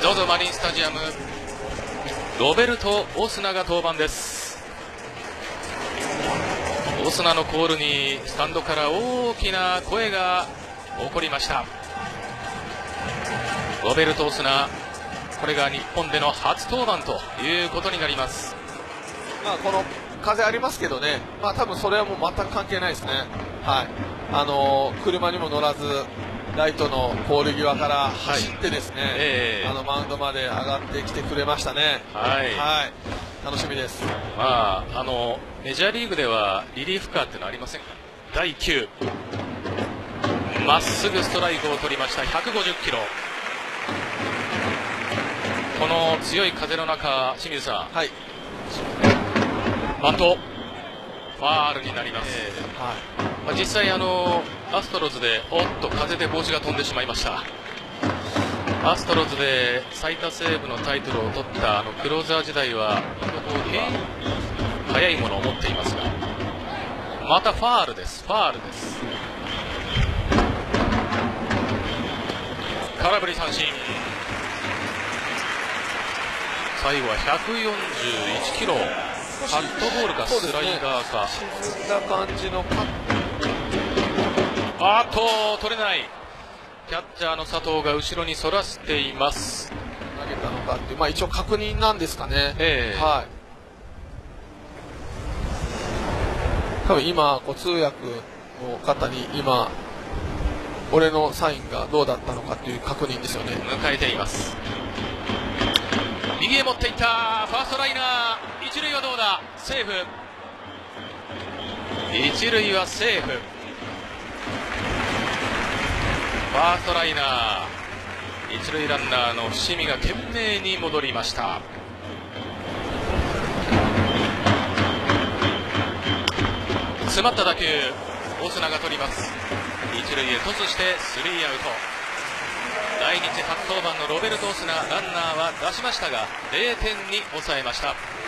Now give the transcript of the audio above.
ZOZO マリンスタジアム、ロベルト・オスナが登板です。オスナのコールにスタンドから大きな声が起こりました。ロベルト・オスナ、これが日本での初登板ということになります。 この風ありますけどね、多分それはもう全く関係ないですね。車にも乗らずライトのポール際から走ってですね、マウンドまで上がってきてくれましたね。楽しみです。 メジャーリーグではリリーフカーっていうのはありませんか。第9、まっすぐストライクを取りました。150キロ。この強い風の中、清水さん、バントファールになります。実際アストロズで風で帽子が飛んでしまいました。アストロズで最多セーブのタイトルを取ったクローザー時代は速いものを持っていますが、またファールです。空振り三振。最後は141キロ。カットボールかスライダーか、 沈んだ感じの取れない。キャッチャーの佐藤が後ろにそらしています。 投げたのかっていう、一応確認なんですかね。多分今通訳の方に俺のサインがどうだったのかっていう確認ですよね。 迎えています。右へ持っていったファーストライナー。一塁はどうだ。セーフ。一塁はセーフ。ファーストライナー。一塁ランナーの伏見が懸命に戻りました。詰まった打球、オスナが取ります。一塁へトスしてスリーアウト。来日初登板のロベルト・オスナ、ランナーは出しましたが0点に抑えました。